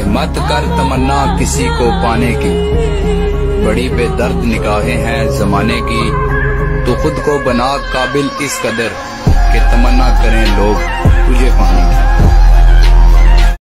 मत कर तमन्ना किसी को पाने की, बड़ी बेदर्द निगाहें हैं जमाने की। तू खुद को बना काबिल इस कदर कि तमन्ना